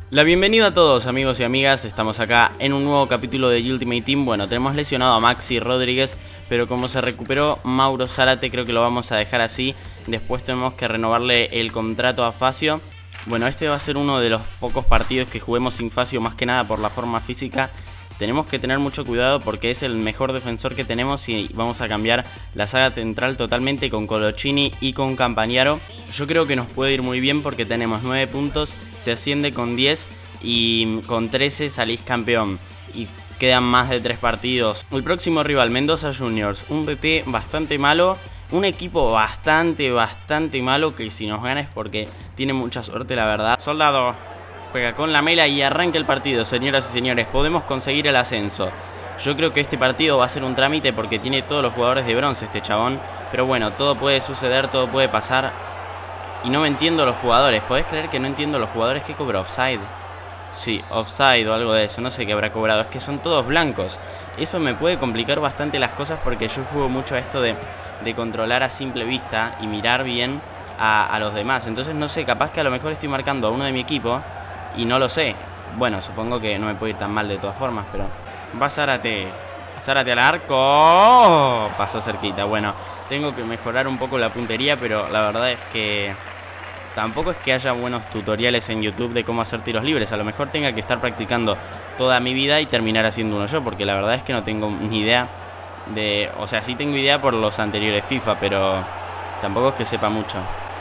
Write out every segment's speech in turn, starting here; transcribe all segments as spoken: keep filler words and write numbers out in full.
La bienvenida a todos amigos y amigas, estamos acá en un nuevo capítulo de Ultimate Team. Bueno, tenemos lesionado a Maxi Rodríguez, pero como se recuperó Mauro Zárate, creo que lo vamos a dejar así. Después tenemos que renovarle el contrato a Facio. Bueno, este va a ser uno de los pocos partidos que juguemos sin Facio, más que nada por la forma física. Tenemos que tener mucho cuidado porque es el mejor defensor que tenemos y vamos a cambiar la saga central totalmente con Colochini y con Campagnaro. Yo creo que nos puede ir muy bien porque tenemos nueve puntos, se asciende con diez y con trece salís campeón. Y quedan más de tres partidos. El próximo rival, Mendoza Juniors, un B T bastante malo. Un equipo bastante, bastante malo que si nos gana es porque tiene mucha suerte, la verdad. Soldado juega con la mela y arranca el partido, señoras y señores. Podemos conseguir el ascenso. Yo creo que este partido va a ser un trámite porque tiene todos los jugadores de bronce este chabón. Pero bueno, todo puede suceder, todo puede pasar. Y no me entiendo los jugadores. ¿Podés creer que no entiendo los jugadores? ¿Qué cobró? ¿Offside? Sí, offside o algo de eso. No sé qué habrá cobrado. Es que son todos blancos. Eso me puede complicar bastante las cosas porque yo juego mucho a esto de, de controlar a simple vista y mirar bien a, a los demás. Entonces no sé, capaz que a lo mejor estoy marcando a uno de mi equipo y no lo sé. Bueno, supongo que no me puede ir tan mal de todas formas, pero va Zárate. Zárate al arco. ¡Oh! Pasó cerquita. Bueno, tengo que mejorar un poco la puntería, pero la verdad es que tampoco es que haya buenos tutoriales en YouTube de cómo hacer tiros libres. A lo mejor tenga que estar practicando toda mi vida y terminar haciendo uno yo, porque la verdad es que no tengo ni idea de... O sea, sí tengo idea por los anteriores FIFA, pero tampoco es que sepa mucho.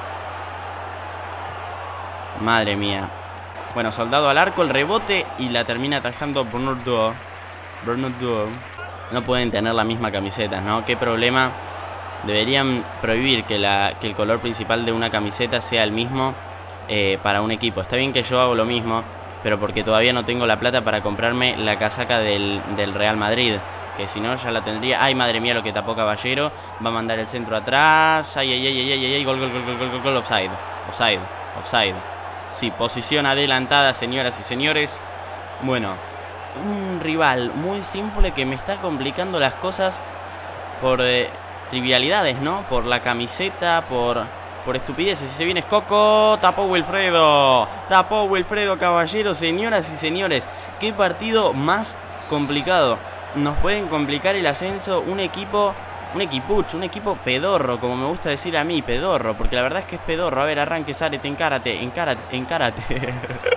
Madre mía. Bueno, Soldado al arco, el rebote y la termina atajando Bernardo. Bernardo. No pueden tener la misma camiseta, ¿no? Qué problema. Deberían prohibir que, la, que el color principal de una camiseta sea el mismo eh, para un equipo. Está bien que yo hago lo mismo, pero porque todavía no tengo la plata para comprarme la casaca del, del Real Madrid. Que si no ya la tendría. Ay, madre mía, lo que tapó Caballero. Va a mandar el centro atrás. Ay, ay, ay, ay, ay, ay, gol, gol, gol, gol, gol, gol, gol, offside. Offside, offside. Sí, posición adelantada, señoras y señores. Bueno, un rival muy simple que me está complicando las cosas por eh, trivialidades, ¿no? Por la camiseta, por, por estupideces. Si se viene Coco, tapó Wilfredo. Tapó Wilfredo Caballero, señoras y señores. Qué partido más complicado. Nos pueden complicar el ascenso un equipo... Un equipucho, un equipo pedorro, como me gusta decir a mí, pedorro, porque la verdad es que es pedorro. A ver, arranque, Zárate, encárate, encárate, encárate.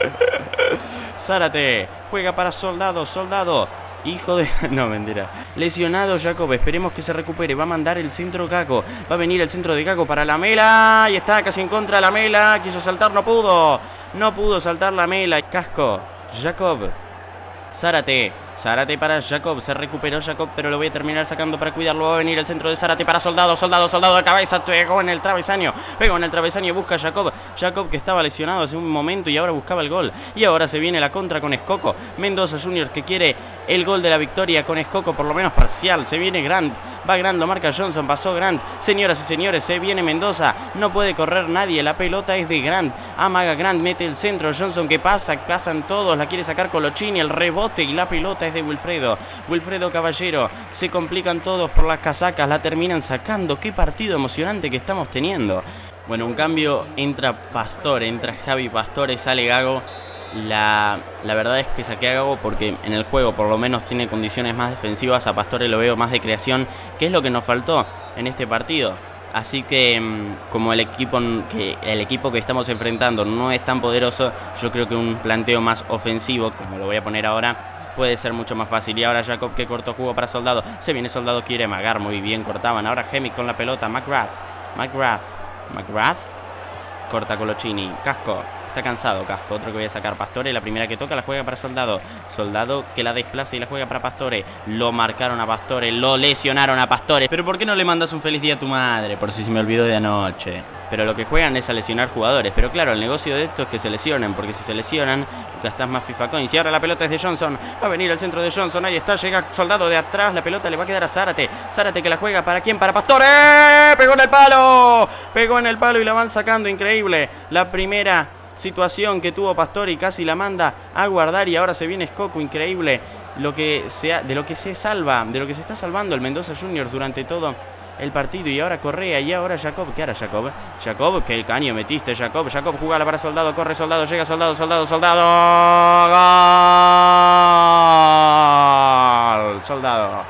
Zárate, juega para Soldado, Soldado, hijo de... No, mentira. Lesionado Jacob, esperemos que se recupere. Va a mandar el centro Gago, va a venir el centro de Gago para la Mela. Y está casi en contra la Mela, quiso saltar, no pudo. No pudo saltar la Mela. Casco, Jacob, Zárate, Zárate para Jacob, se recuperó Jacob, pero lo voy a terminar sacando para cuidarlo. Va a venir el centro de Zárate para Soldado, Soldado, Soldado de cabeza, pegó en el travesaño, pegó en el travesaño, busca a Jacob, Jacob que estaba lesionado hace un momento y ahora buscaba el gol. Y ahora se viene la contra con Escoco, Mendoza Juniors que quiere el gol de la victoria con Escoco, por lo menos parcial. Se viene Grant, va Grant, lo marca Johnson, pasó Grant, señoras y señores, se viene Mendoza, no puede correr nadie, la pelota es de Grant, amaga Grant, mete el centro, Johnson que pasa, pasan todos, la quiere sacar Colochini, el rebote y la pelota es de Wilfredo. Wilfredo Caballero, se complican todos por las casacas, la terminan sacando. Qué partido emocionante que estamos teniendo. Bueno, un cambio, entra Pastore, entra Javi Pastore, sale Gago. La, la verdad es que saqué a Gago porque en el juego por lo menos tiene condiciones más defensivas. A Pastore lo veo más de creación, que es lo que nos faltó en este partido. Así que como el equipo que, el equipo que estamos enfrentando no es tan poderoso, yo creo que un planteo más ofensivo, como lo voy a poner ahora, puede ser mucho más fácil. Y ahora Jacob que cortó jugo para Soldado. Se viene Soldado, quiere amagar, muy bien, cortaban. Ahora Gemic con la pelota, McGrath, McGrath, McGrath, corta Colochini, Casco. Está cansado Casco, otro que voy a sacar Pastore. La primera que toca la juega para Soldado. Soldado que la desplaza y la juega para Pastore. Lo marcaron a Pastore, lo lesionaron a Pastore. Pero ¿por qué no le mandas un feliz día a tu madre? Por si se me olvidó de anoche. Pero lo que juegan es a lesionar jugadores. Pero claro, el negocio de esto es que se lesionen, porque si se lesionan, gastás más FIFA Coins. Y ahora la pelota es de Johnson. Va a venir al centro de Johnson. Ahí está, llega Soldado de atrás. La pelota le va a quedar a Zárate. Zárate que la juega ¿para quién? Para Pastore. Pegó en el palo. Pegó en el palo y la van sacando. Increíble. La primera situación que tuvo Pastore y casi la manda a guardar. Y ahora se viene Escoco. Increíble lo que sea, de lo que se salva, de lo que se está salvando el Mendoza Juniors durante todo el partido. Y ahora Correa, y ahora Jacob. ¿Qué hará Jacob? Jacob, que el caño metiste, Jacob. Jacob, jugala para Soldado, corre Soldado, llega Soldado, Soldado, Soldado. ¡Gol! Soldado.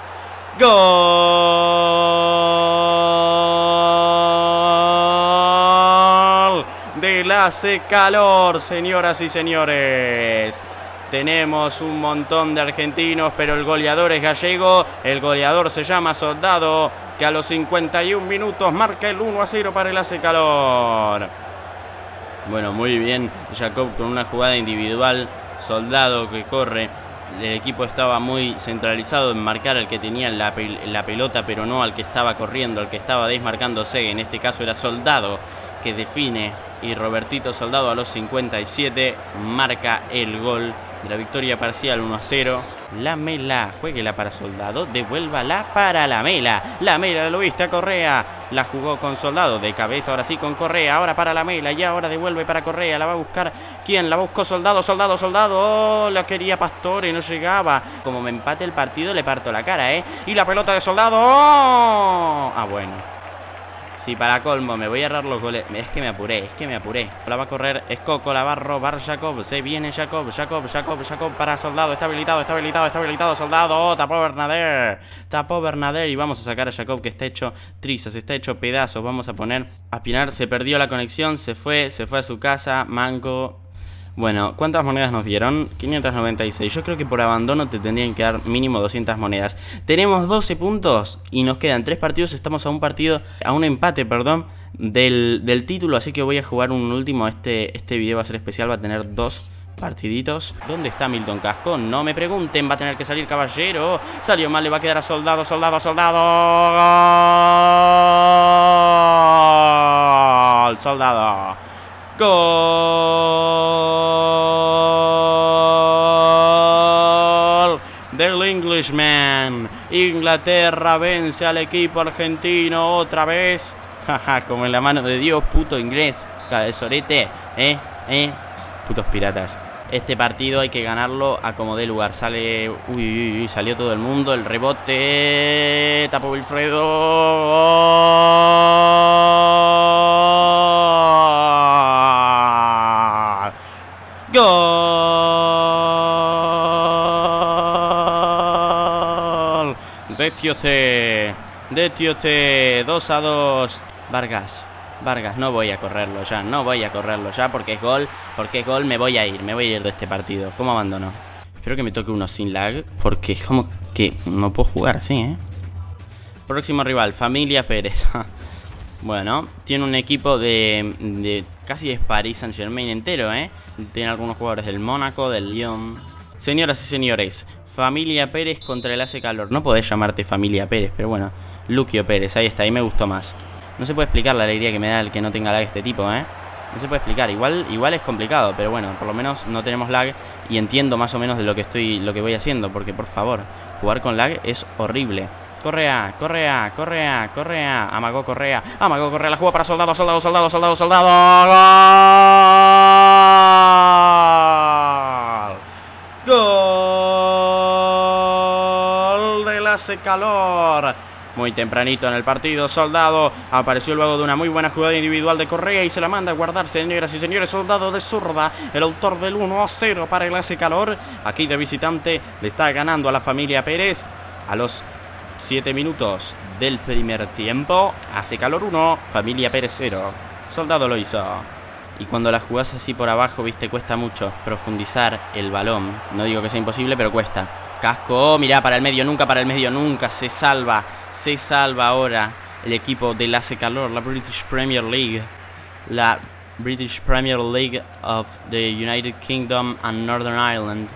¡Gol! Del Hace Calor, señoras y señores. Tenemos un montón de argentinos, pero el goleador es gallego. El goleador se llama Soldado, que a los cincuenta y un minutos marca el uno a cero para el Hace Calor. Bueno, muy bien Jacob con una jugada individual. Soldado que corre. El equipo estaba muy centralizado en marcar al que tenía la, pel la pelota, pero no al que estaba corriendo, al que estaba desmarcándose. En este caso era Soldado que define, y Robertito Soldado a los cincuenta y siete marca el gol de la victoria parcial uno a cero. Lamela, jueguela para Soldado, devuélvala para Lamela. Lamela, lo viste a Correa, la jugó con Soldado, de cabeza ahora sí con Correa, ahora para Lamela, y ahora devuelve para Correa, la va a buscar, ¿quién? La buscó Soldado, Soldado, Soldado, oh, la quería Pastore, no llegaba. Como me empate el partido le parto la cara, ¿eh? Y la pelota de Soldado, ¡oh! Ah, bueno. Sí, para colmo, me voy a errar los goles. Es que me apuré, es que me apuré. La va a correr Escoco, la va a robar Jacob. Se viene Jacob, Jacob, Jacob, Jacob para Soldado. Está habilitado, está habilitado, está habilitado Soldado. Oh, tapó Bernader. Tapó Bernader y vamos a sacar a Jacob, que está hecho trizas, está hecho pedazos. Vamos a poner a Pinar. Se perdió la conexión, se fue, se fue a su casa. Manco. Bueno, ¿cuántas monedas nos dieron? quinientas noventa y seis. Yo creo que por abandono te tendrían que dar mínimo doscientas monedas. Tenemos doce puntos y nos quedan tres partidos. Estamos a un partido, a un empate, perdón, del, del título. Así que voy a jugar un último. Este, este video va a ser especial, va a tener dos partiditos. ¿Dónde está Milton Casco? No me pregunten, va a tener que salir Caballero. Salió mal, le va a quedar a Soldado, Soldado, Soldado. ¡Gol! Soldado. Gol del Englishman. Inglaterra vence al equipo argentino otra vez. Jaja, como en la mano de Dios, puto inglés. Cabezorete, eh, eh. Putos piratas. Este partido hay que ganarlo a como dé lugar. Sale. Uy, uy, uy, salió todo el mundo. El rebote. Tapó Wilfredo. ¡Gol! De Tiote. De Tiote. dos a dos. Vargas. Vargas, no voy a correrlo ya. No voy a correrlo ya porque es gol. Porque es gol, me voy a ir. Me voy a ir de este partido. ¿Cómo abandono? Espero que me toque uno sin lag. Porque es como que no puedo jugar así, ¿eh? Próximo rival, Familia Pérez. Bueno, tiene un equipo de, de casi es Paris Saint-Germain entero, ¿eh? Tiene algunos jugadores del Mónaco, del Lyon. Señoras y señores, Familia Pérez contra el Hace Calor. No podés llamarte Familia Pérez, pero bueno, Luquio Pérez, ahí está, ahí me gustó más. No se puede explicar la alegría que me da el que no tenga lag este tipo, ¿eh? No se puede explicar, igual, igual es complicado, pero bueno, por lo menos no tenemos lag y entiendo más o menos de lo que estoy, lo que voy haciendo, porque por favor, jugar con lag es horrible. Correa, Correa, Correa, Correa, amagó Correa, amagó Correa, la jugó para Soldado, Soldado, Soldado, Soldado, Soldado. ¡Gol! Gol del Hace Calor. Muy tempranito en el partido, Soldado apareció luego de una muy buena jugada individual de Correa y se la manda a guardar, señoras y señores. Soldado de zurda, el autor del uno a cero para el Hace Calor. Aquí de visitante le está ganando a la Familia Pérez a los siete minutos del primer tiempo. Hace Calor uno, Familia Pérez cero. Soldado lo hizo. Y cuando la jugás así por abajo, viste, cuesta mucho profundizar el balón. No digo que sea imposible, pero cuesta. Casco, oh, mirá, para el medio, nunca para el medio, nunca. Se salva, se salva ahora el equipo del Hace Calor, la British Premier League. La British Premier League of the United Kingdom and Northern Ireland.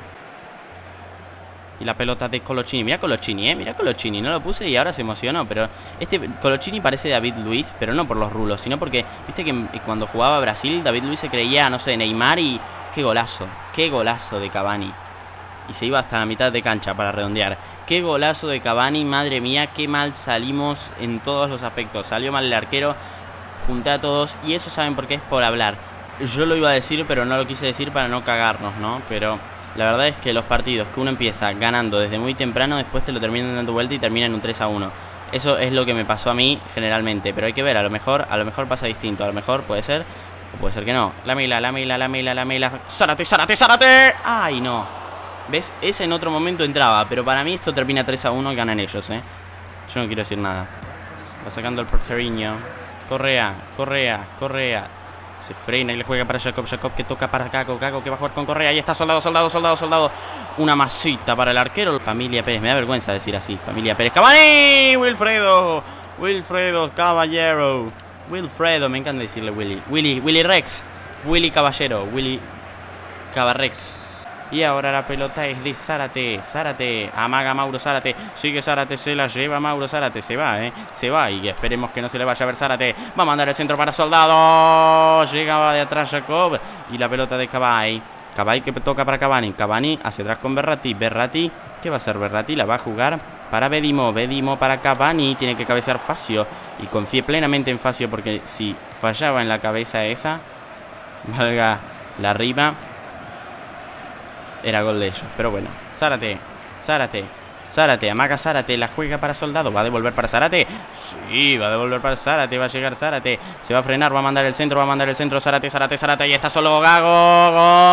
Y la pelota de Coloccini. Mira Coloccini, eh. Mira Coloccini. No lo puse y ahora se emocionó. Pero este Coloccini parece David Luiz. Pero no por los rulos, sino porque, viste que cuando jugaba Brasil, David Luiz se creía, no sé, Neymar. Y qué golazo. Qué golazo de Cavani. Y se iba hasta la mitad de cancha para redondear. Qué golazo de Cavani. Madre mía, qué mal salimos en todos los aspectos. Salió mal el arquero. Junté a todos. Y eso saben por qué es por hablar. Yo lo iba a decir, pero no lo quise decir para no cagarnos, ¿no? Pero la verdad es que los partidos que uno empieza ganando desde muy temprano, después te lo terminan dando vuelta y terminan en un tres a uno. Eso es lo que me pasó a mí generalmente. Pero hay que ver, a lo mejor, a lo mejor pasa distinto. A lo mejor puede ser, o puede ser que no. La Mela, la Mela, la Mela, la Mela. ¡Zárate, Zárate, Zárate! ¡Ay, no! ¿Ves? Ese en otro momento entraba. Pero para mí esto termina tres a uno y ganan ellos, ¿eh? Yo no quiero decir nada. Va sacando el porteriño. Correa, Correa, Correa. Se frena y le juega para Jacob. Jacob que toca para Gago. Gago que va a jugar con Correa. Ahí está Soldado, Soldado, Soldado, Soldado. Una masita para el arquero. Familia Pérez. Me da vergüenza decir así. Familia Pérez. ¡Cavani! Wilfredo. Wilfredo Caballero. Wilfredo. Me encanta decirle Willy. Willy. Willy Rex. Willy Caballero. Willy Cabarrex. Y ahora la pelota es de Zárate. Zárate. Amaga Mauro Zárate. Sigue Zárate. Se la lleva Mauro Zárate. Se va, eh. Se va. Y esperemos que no se le vaya a ver Zárate. Va a mandar el centro para Soldado. Llegaba de atrás Jacob. Y la pelota de Cavani. Cavani que toca para Cavani. Cavani hacia atrás con Berratti. Berratti. ¿Qué va a hacer Berratti? La va a jugar para Bedimo. Bedimo para Cavani. Tiene que cabecear Facio. Y confíe plenamente en Facio. Porque si fallaba en la cabeza esa, valga la rima, era gol de ellos, pero bueno. Zárate, Zárate, Zárate, amaga Zárate, la juega para Soldado. ¿Va a devolver para Zárate? Sí, va a devolver para Zárate, va a llegar Zárate. Se va a frenar, va a mandar el centro, va a mandar el centro. Zárate, Zárate, Zárate, ahí está solo Gago.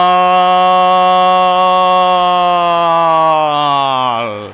¡Gol!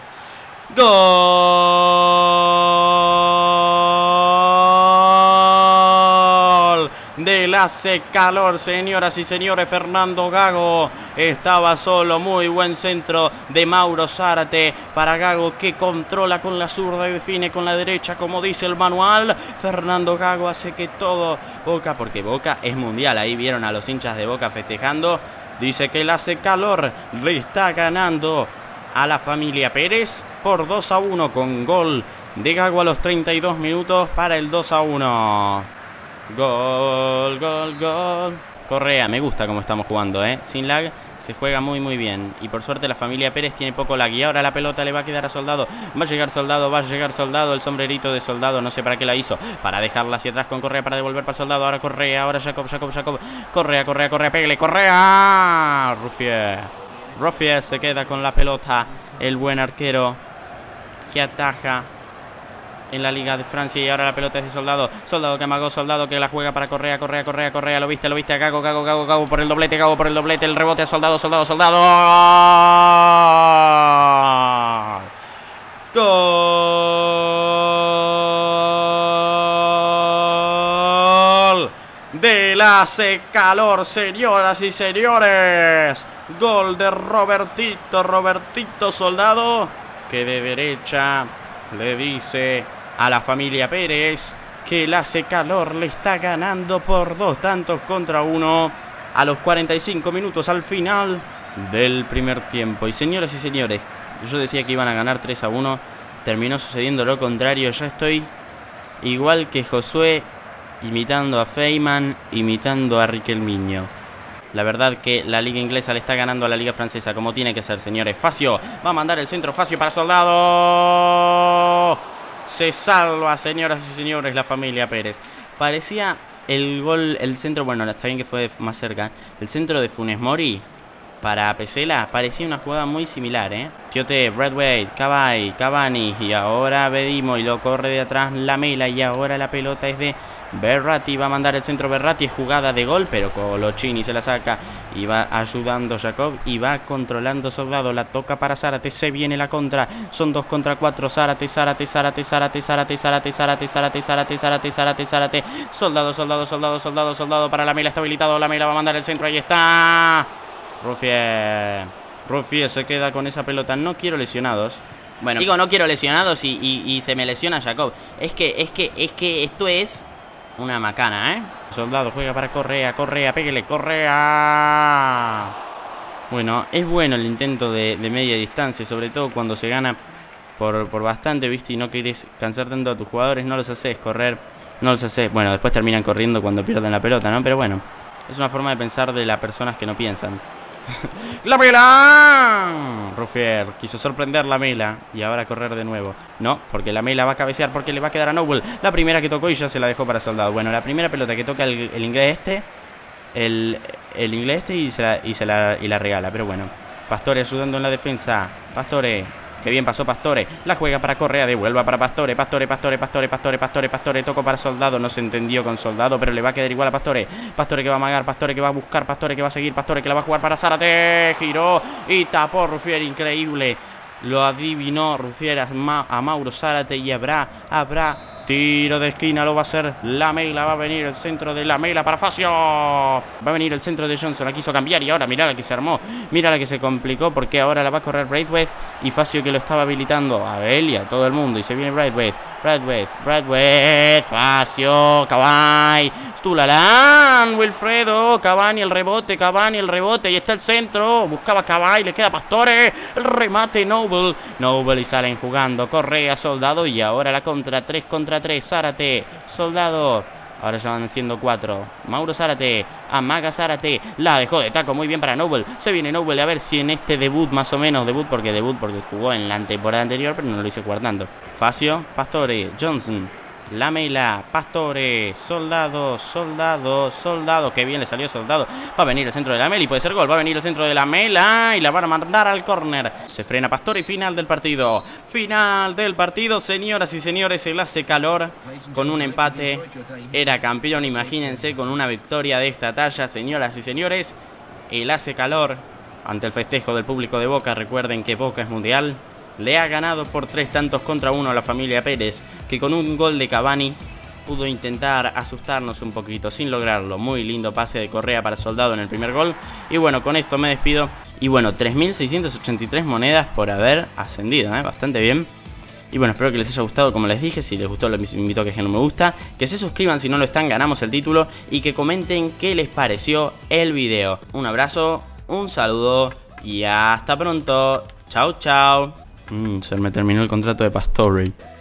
¡Gol! Del hace calor, señoras y señores. Fernando Gago estaba solo. Muy buen centro de Mauro Zárate para Gago, que controla con la zurda y define con la derecha, como dice el manual. Fernando Gago hace que todo Boca, porque Boca es mundial. Ahí vieron a los hinchas de Boca festejando. Dice que el hace calor le está ganando a la familia Pérez por dos a uno, con gol de Gago a los treinta y dos minutos para el dos a uno. Gol, gol, gol. Correa, me gusta cómo estamos jugando, ¿eh? Sin lag, se juega muy, muy bien. Y por suerte la familia Pérez tiene poco lag. Y ahora la pelota le va a quedar a Soldado. Va a llegar Soldado, va a llegar Soldado. El sombrerito de Soldado, no sé para qué la hizo. Para dejarla hacia atrás con Correa, para devolver para Soldado. Ahora Correa, ahora Jacob, Jacob, Jacob. Correa, Correa, Correa, pégale, Correa. Ruffier. Ruffier se queda con la pelota. El buen arquero que ataja en la Liga de Francia. Y ahora la pelota es de Soldado. Soldado que amagó, Soldado que la juega para Correa, Correa, Correa, Correa. Lo viste, lo viste a Gago, Gago, Gago, Gago por el doblete, Gago por el doblete. El rebote a Soldado, Soldado, Soldado. Gol del hace calor, señoras y señores. Gol de Robertito, Robertito Soldado, que de derecha le dice a la familia Pérez que el hace calor le está ganando por dos tantos contra uno a los cuarenta y cinco minutos al final del primer tiempo. Y señoras y señores, yo decía que iban a ganar tres a uno, terminó sucediendo lo contrario. Ya estoy igual que Josué, imitando a Feynman, imitando a Riquelmiño. La verdad que la liga inglesa le está ganando a la liga francesa, como tiene que ser, señores. Facio va a mandar el centro, Facio para Soldado. Se salva, señoras y señores, la familia Pérez. Parecía el gol, el centro, bueno, está bien que fue más cerca. El centro de Funes Mori para Pesela parecía una jugada muy similar, ¿eh? Kiote, Bradway, Cavani, Cavani. Y ahora Bedimo y lo corre de atrás la Mela. Y ahora la pelota es de Berratti. Va a mandar el centro Berratti. Jugada de gol, pero Colochini se la saca. Y va ayudando Jacob. Y va controlando Soldado. La toca para Zárate. Se viene la contra. Son dos contra cuatro. Zárate, Zárate, Zárate, Zárate, Zárate, Zárate, Zárate, Zárate, Zárate, Zárate, Zárate, Zárate. Soldado, Soldado, Soldado, Soldado, Soldado para la Mela. Está habilitado. La Mela va a mandar el centro. Ahí está. Ruffier. Ruffier se queda con esa pelota. No quiero lesionados. Bueno, digo no quiero lesionados y, y, y se me lesiona Jacob. Es que, es que, es que esto es una macana, ¿eh? Soldado juega para Correa, Correa, pégale, Correa. Bueno, es bueno el intento de, de media distancia, sobre todo cuando se gana por, por bastante, ¿viste? Y no querés cansar tanto a tus jugadores, no los haces correr, no los haces. Bueno, después terminan corriendo cuando pierden la pelota, ¿no? Pero bueno, es una forma de pensar de las personas que no piensan. ¡La Mela! Ruffier quiso sorprender la Mela y ahora correr de nuevo. No, porque la Mela va a cabecear, porque le va a quedar a Noble. La primera que tocó y ya se la dejó para Soldado. Bueno, la primera pelota que toca el, el inglés este, el, el inglés este y, se la, y, se la, y la regala. Pero bueno, Pastore ayudando en la defensa. Pastore Que bien pasó Pastore. La juega para Correa. Devuelva para Pastore. Pastore, Pastore, Pastore, Pastore, Pastore, Pastore. Tocó para Soldado. No se entendió con Soldado, pero le va a quedar igual a Pastore. Pastore que va a amagar. Pastore que va a buscar. Pastore que va a seguir. Pastore que la va a jugar para Zárate. Giró y tapó Ruffieri. Increíble. Lo adivinó Ruffieri a, Ma a Mauro Zárate. Y habrá, habrá tiro de esquina, lo va a hacer Lamela. Va a venir el centro de Lamela para Facio. Va a venir el centro de Johnson. La quiso cambiar y ahora mira la que se armó. Mira la que se complicó porque ahora la va a correr Braithwaite. Y Facio que lo estaba habilitando a él y a todo el mundo. Y se viene Braithwaite. Braithwaite, Braithwaite, Facio, Cavani, Stulalan, Wilfredo, Cavani el rebote, Cavani el rebote. Y está el centro. Buscaba Cavani, le queda Pastore. El remate Noble. Noble y salen jugando. Correa, Soldado. Y ahora la contra. tres contra tres. Zárate, Soldado. Ahora ya van siendo cuatro. Mauro Zárate, amaga Zárate. La dejó de taco, muy bien para Noble. Se viene Noble, a ver si en este debut más o menos. Debut porque debut porque jugó en la temporada anterior, pero no lo hice jugar tanto. Facio, Pastore, Johnson, Lamela, Pastore, Soldado, Soldado, Soldado. Qué bien le salió Soldado. Va a venir el centro de Lamela y puede ser gol. Va a venir el centro de Lamela y la van a mandar al córner. Se frena Pastore y final del partido. Final del partido, señoras y señores. El hace calor con un empate era campeón. Imagínense con una victoria de esta talla, señoras y señores. El hace calor ante el festejo del público de Boca. Recuerden que Boca es mundial. Le ha ganado por tres tantos contra uno a la familia Pérez, que con un gol de Cavani pudo intentar asustarnos un poquito, sin lograrlo. Muy lindo pase de Correa para Soldado en el primer gol. Y bueno, con esto me despido. Y bueno, tres mil seiscientas ochenta y tres monedas por haber ascendido, ¿eh? Bastante bien. Y bueno, espero que les haya gustado, como les dije. Si les gustó, les invito a que dejen un me gusta, que se suscriban si no lo están, ganamos el título. Y que comenten qué les pareció el video. Un abrazo, un saludo y hasta pronto. Chao, chao. Mm, se me terminó el contrato de Pastore.